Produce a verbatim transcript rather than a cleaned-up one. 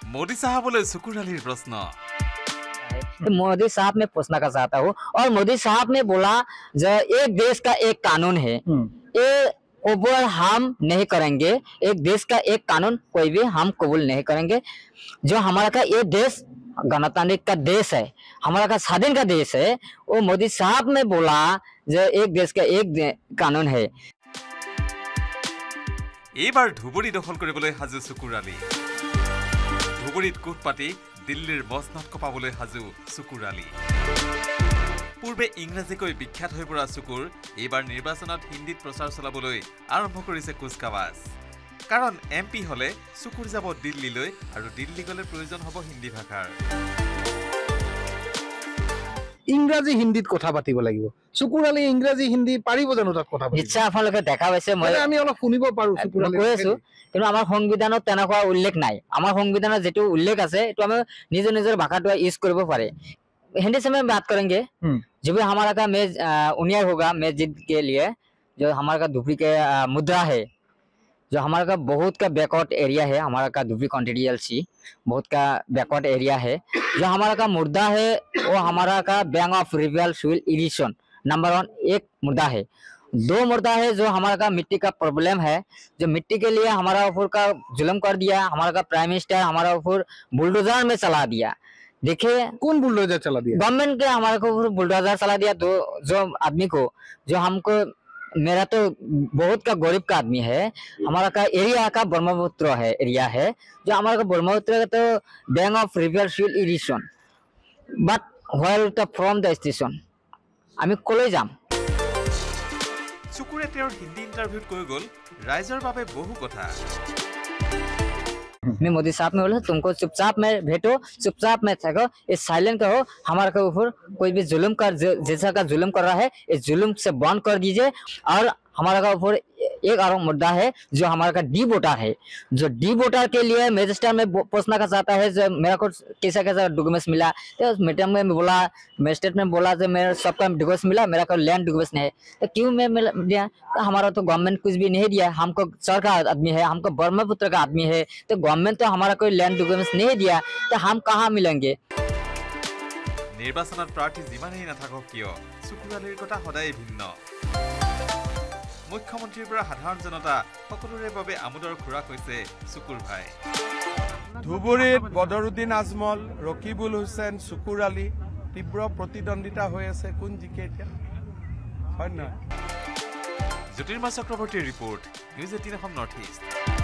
मोदी साहब बोले सुकुरालीर प्रश्न। तो मोदी साहब मैं पूछना का चाहता हूँ, और मोदी साहब ने बोला जो एक देश का एक कानून है, ये कबूल हम नहीं करेंगे। एक देश का एक कानून कोई भी हम कबूल नहीं करेंगे। जो हमारा का ये देश गणतांत्रिक का देश है, हमारा का स्वाधीन का देश है, वो मोदी साहब ने बोला जो एक देश का एक दे, कानून है। এইবাৰ ধুবুৰী দখল কৰিবলৈ হাজু সুকুৰালী। ধুবুৰীত কোট পাতি দিল্লীৰ মজনাত কপাবলৈ হাজু সুকুৰালী। পূৰ্বে ইংৰাজীকৈ বিখ্যাত হৈ পৰা সুকুৰ এইবাৰ নিৰ্বাচনত হিন্দীত প্ৰচাৰ চলাবলৈ আৰম্ভ কৰিছে কুচকাৱাজ। কাৰণ এম পি হলে সুকুৰ যাব দিল্লীলৈ, আৰু দিল্লী গলে প্ৰয়োজন হ'ব হিন্দী ভাষাৰ। ইংৰাজী হিন্দীত কথা পাতিব লাগিব। সুকুৰালী ইংৰাজী হিন্দী পাৰিব জানো তাত কথা পাতিব? ইচ্ছা আপোনালোকে দেখা পাইছে, মই আমি অলপ শুনিব পাৰো সুকুৰালী কৈ আছো, কিন্তু আমাৰ সংবিধানত তেনেকুৱা উল্লেখ নাই। আমাৰ সংবিধানত যেটো উল্লেখ আছে এইটো আমি নিজৰ নিজৰ ভাষাটো ইউজ কৰিব পাৰে। हिंदी से में बात करेंगे। जो भी हमारा का मैच उनियर होगा, मैच जीत के लिए जो हमारा का धुबरी के मुद्रा है, जो हमारा का बहुत का बैकवर्ड एरिया है, हमारा का धुबरी कॉन्टिडियलसी बहुत का बैकवर्ड एरिया है। जो हमारा का मुद्दा है वो हमारा का bank of river soil irrigation number one एक मुद्दा है। दो मुद्दा है जो हमारा का मिट्टी का प्रॉब्लम है, जो मिट्टी के लिए हमारा ऊपर का जुल्म कर दिया। हमारा का प्राइम मिनिस्टर हमारा ऊपर बुलडोजर में चला दिया। देखिए कौन बुलडोजर चला दिया? गवर्नमेंट के हमारे को बुलडोजर चला दिया। दो जो आदमी को, जो हमको, मेरा तो बहुत का गरीब का आदमी है, हमारा का एरिया का ब्रह्मपुत्र है एरिया है, जो हमारा का ब्रह्मपुत्र का तो bank of river soil irrigation but where the from the station আমি কলৈ যাম? সুকুৰে তেওঁৰ হিন্দী ইন্টাৰভিউত কৈ গল ৰাইজৰ বাবে বহু কথা। मैं मोदी साहब में बोला तुमको चुपचाप में भेटो, चुपचाप में थको, ये साइलेंट करो। हमारे के ऊपर कोई भी जुल्म कर जैसा का जुल्म कर रहा है, इस जुल्म से बंद कर दीजिए। और हमारा का ऊपर एक और मुद्दा है जो हमारा का डी वोटर है, जो डी वोटर के लिए मजिस्ट्रेट में पूछना का चाहता है जो मेरा को कैसा कैसा डॉक्यूमेंट्स मिला। तो मीटिंग में बोला, मजिस्ट्रेट में बोला जो मेरा सबका डॉक्यूमेंट्स मिला, मेरा को लैंड डॉक्यूमेंट्स नहीं है। तो क्यों मैं दिया? तो हमारा तो गवर्नमेंट कुछ भी नहीं दिया। हमको सरकार आदमी है, हमको ब्रह्मपुत्र का आदमी है, तो गवर्नमेंट तो हमारा कोई लैंड डॉक्यूमेंट्स नहीं दिया, तो हम कहाँ मिलेंगे? নিৰ্বাচনত প্ৰাৰ্থী যিমানেই নাথাকক কিয় সুকুৰালীৰ কথা সদায় ভিন্ন। মুখ্যমন্ত্ৰীৰ পৰা সাধাৰণ জনতা সকলোৰে বাবে আমোদৰ খোৰাক হৈছে সুকুৰ ভাই। ধুবুৰীত বদৰুদ্দিন আজমল, ৰকিবুল হুছেইন, সুকুৰালী তীব্ৰ প্ৰতিদ্বন্দ্বিতা হৈ আছে। কোন জিকে এতিয়া হয় নহয়? জ্যোতিৰ্ময় চক্ৰৱৰ্তীৰ report, News eighteen Assam North east.